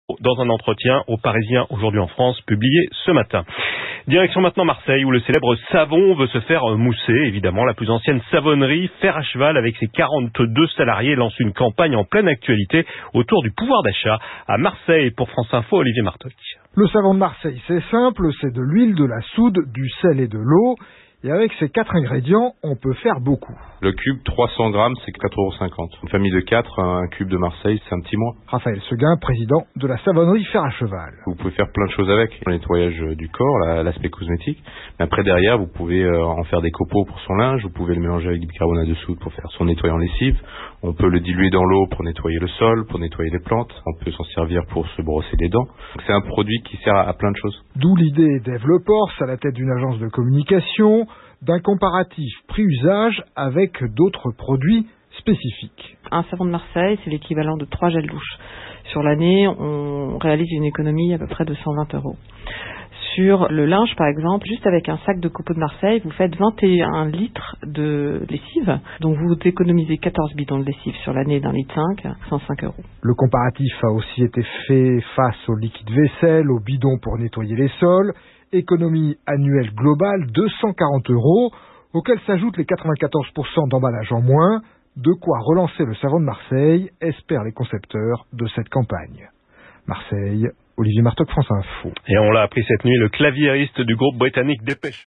dans un entretien aux Parisiens aujourd'hui en France, publié ce matin. Direction maintenant Marseille, où le célèbre savon veut se faire mousser. Évidemment, la plus ancienne savonnerie, Fer à Cheval, avec ses 42 salariés, lance une campagne en pleine actualité autour du pouvoir d'achat. À Marseille, pour France Info, Olivier Martoc. Le savon de Marseille, c'est simple, c'est de l'huile, de la soude, du sel et de l'eau. Et avec ces 4 ingrédients, on peut faire beaucoup. Le cube, 300 grammes, c'est 4,50 €. Une famille de 4, un cube de Marseille, c'est un petit mois. Raphaël Seguin, président de la savonnerie Fer à Cheval. Vous pouvez faire plein de choses avec. Le nettoyage du corps, l'aspect cosmétique. Mais après, derrière, vous pouvez en faire des copeaux pour son linge. Vous pouvez le mélanger avec du bicarbonate de soude pour faire son nettoyant lessive. On peut le diluer dans l'eau pour nettoyer le sol, pour nettoyer les plantes. On peut s'en servir pour se brosser les dents. Donc, c'est un produit qui sert à plein de choses. D'où l'idée d'Ève Leporce, à la tête d'une agence de communication, d'un comparatif prix-usage avec d'autres produits spécifiques. Un savon de Marseille, c'est l'équivalent de 3 gels douche. Sur l'année, on réalise une économie à peu près de 120 €. Sur le linge, par exemple, juste avec un sac de copeaux de Marseille, vous faites 21 litres de lessive. Donc vous économisez 14 bidons de lessive sur l'année d'1,5 litre, 105 €. Le comparatif a aussi été fait face au liquide vaisselle, aux bidons pour nettoyer les sols. Économie annuelle globale 240 €, auxquels s'ajoutent les 94% d'emballage en moins, de quoi relancer le savon de Marseille, espèrent les concepteurs de cette campagne. Marseille, Olivier Martoc, France Info. Et on l'a appris cette nuit, le claviériste du groupe britannique Dépêche